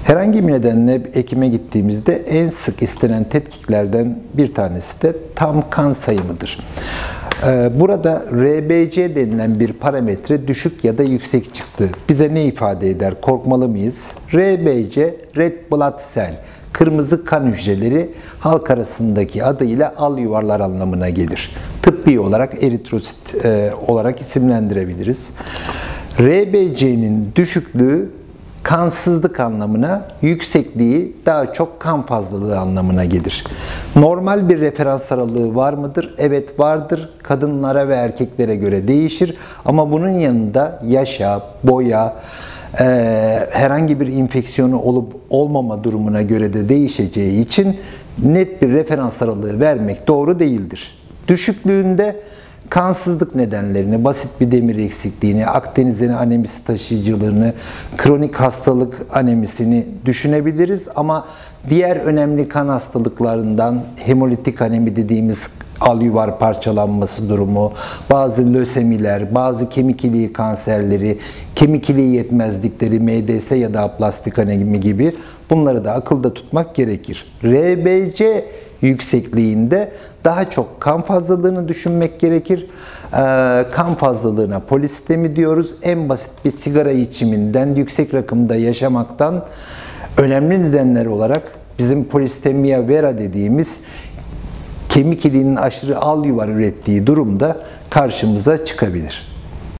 Herhangi bir nedenle hekime gittiğimizde en sık istenen tetkiklerden bir tanesi de tam kan sayımıdır. Burada RBC denilen bir parametre düşük ya da yüksek çıktı. Bize ne ifade eder? Korkmalı mıyız? RBC, Red Blood Cell, kırmızı kan hücreleri, halk arasındaki adıyla al yuvarlar anlamına gelir. Tıbbi olarak eritrosit olarak isimlendirebiliriz. RBC'nin düşüklüğü kansızlık anlamına, yüksekliği daha çok kan fazlalığı anlamına gelir. Normal bir referans aralığı var mıdır? Evet vardır. Kadınlara ve erkeklere göre değişir. Ama bunun yanında yaşa, boya, herhangi bir infeksiyonu olup olmama durumuna göre de değişeceği için net bir referans aralığı vermek doğru değildir. Düşüklüğünde kansızlık nedenlerini, basit bir demir eksikliğini, Akdeniz'in anemisi taşıyıcılığını, kronik hastalık anemisini düşünebiliriz. Ama diğer önemli kan hastalıklarından hemolitik anemi dediğimiz alüvar parçalanması durumu, bazı lösemiler, bazı kemik iliği kanserleri, kemik iliği yetmezlikleri, MDS ya da aplastik anemi gibi bunları da akılda tutmak gerekir. RBC yüksekliğinde daha çok kan fazlalığını düşünmek gerekir. Kan fazlalığına polisitemi diyoruz. En basit bir sigara içiminden, yüksek rakımda yaşamaktan önemli nedenler olarak bizim polisitemiya vera dediğimiz kemik iliğinin aşırı al yuvar ürettiği durumda karşımıza çıkabilir.